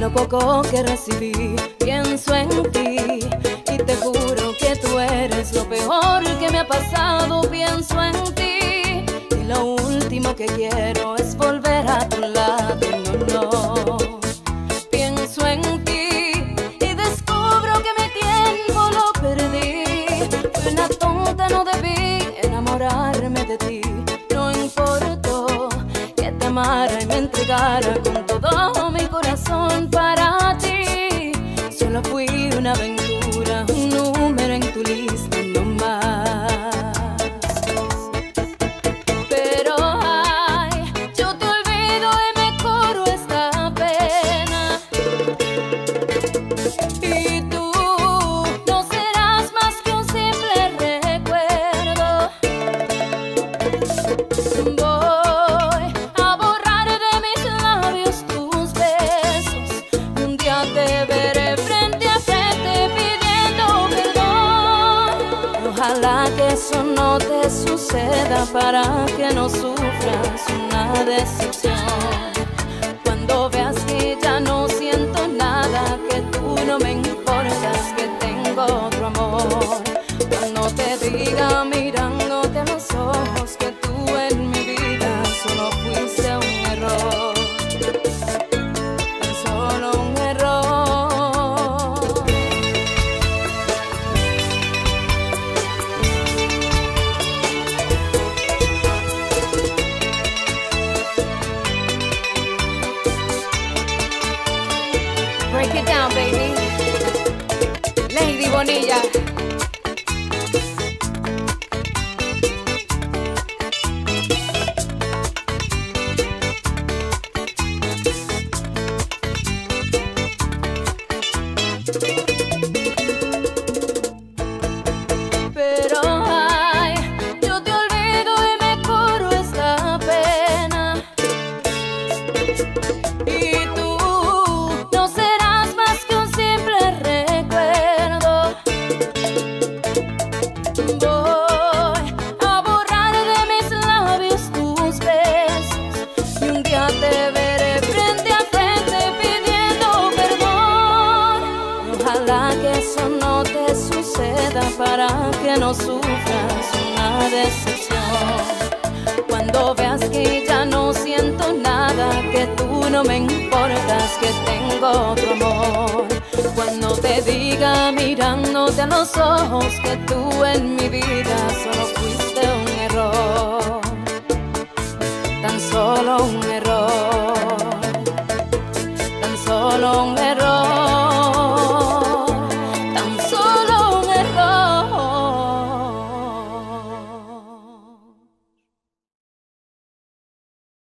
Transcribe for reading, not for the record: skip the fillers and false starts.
lo poco que recibí. Pienso en ti y te juro que tú eres lo peor que me ha pasado. Pienso en ti y lo último que quiero es volver a tu lado. No, no. Pienso en ti y descubro que mi tiempo lo perdí. Fui una tonta, no debí enamorarme de ti. No importó que te amara y me entregara con todo mi corazón para ti. Solo fui una aventura, un número en tu lista, no más. Pero ay, yo te olvido y me curo esta pena. Y tú no serás más que un simple recuerdo. Voy a borrar de mis labios tus besos. Un día te veré frente a frente pidiendo perdón. Ojalá que eso no te suceda para que no sufras una decepción. Cuando veas que ya no siento nada, que tú no me importas, que tengo otro amor. Cuando te diga mirándote a los ojos que tú en mi vida solo fuiste un error. Tan solo un error. Break it down, baby. Lady Bonilla. Pero ay, yo te olvido y me curo esta pena. Y tú no serás más que un simple recuerdo. Voy a borrar de mis labios tus besos. Y un día te veré frente a frente pidiendo perdón. Ojalá que eso no te suceda para que no sufras una decepción. Cuando veas que ya no siento nada, que tú no me importas, que tengo otro amor. Cuando te diga mirándote a los ojos que tú en mi vida solo fuiste un error. Tan solo un error. Tan solo un error.